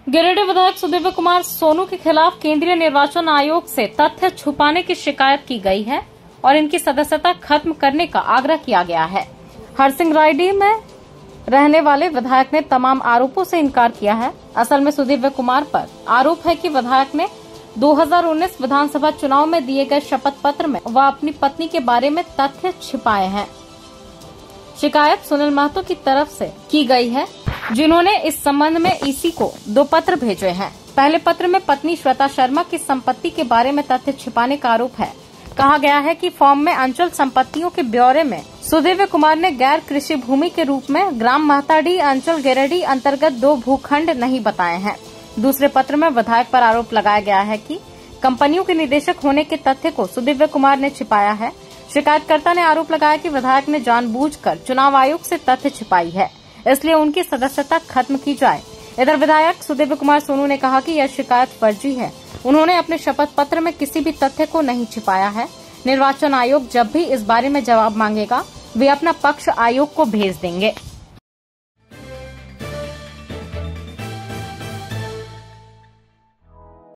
गिरिडीह विधायक सुदीव्य कुमार सोनू के खिलाफ केंद्रीय निर्वाचन आयोग से तथ्य छुपाने की शिकायत की गई है और इनकी सदस्यता खत्म करने का आग्रह किया गया है। हरसिंगरायडीह में रहने वाले विधायक ने तमाम आरोपों से इनकार किया है। असल में सुदीव्य कुमार पर आरोप है कि विधायक ने 2019 विधानसभा चुनाव में दिए गए शपथ पत्र में वह अपनी पत्नी के बारे में तथ्य छिपाए हैं। शिकायत सुनील महतो की तरफ से की गई है, जिन्होंने इस संबंध में ईसी को 2 पत्र भेजे हैं। पहले पत्र में पत्नी श्वेता शर्मा की संपत्ति के बारे में तथ्य छिपाने का आरोप है। कहा गया है कि फॉर्म में अंचल संपत्तियों के ब्यौरे में सुदीव्य कुमार ने गैर कृषि भूमि के रूप में ग्राम महताडीह अंचल गिरिडीह अंतर्गत 2 भूखंड नहीं बताए हैं। दूसरे पत्र में विधायक पर आरोप लगाया गया है कि कंपनियों के निदेशक होने के तथ्य को सुदीव्य कुमार ने छिपाया है। शिकायतकर्ता ने आरोप लगाया कि विधायक ने जानबूझकर चुनाव आयोग से तथ्य छिपाई है, इसलिए उनकी सदस्यता खत्म की जाए। इधर विधायक सुदीव्य कुमार सोनू ने कहा कि यह शिकायत फर्जी है। उन्होंने अपने शपथ पत्र में किसी भी तथ्य को नहीं छिपाया है। निर्वाचन आयोग जब भी इस बारे में जवाब मांगेगा, वे अपना पक्ष आयोग को भेज देंगे।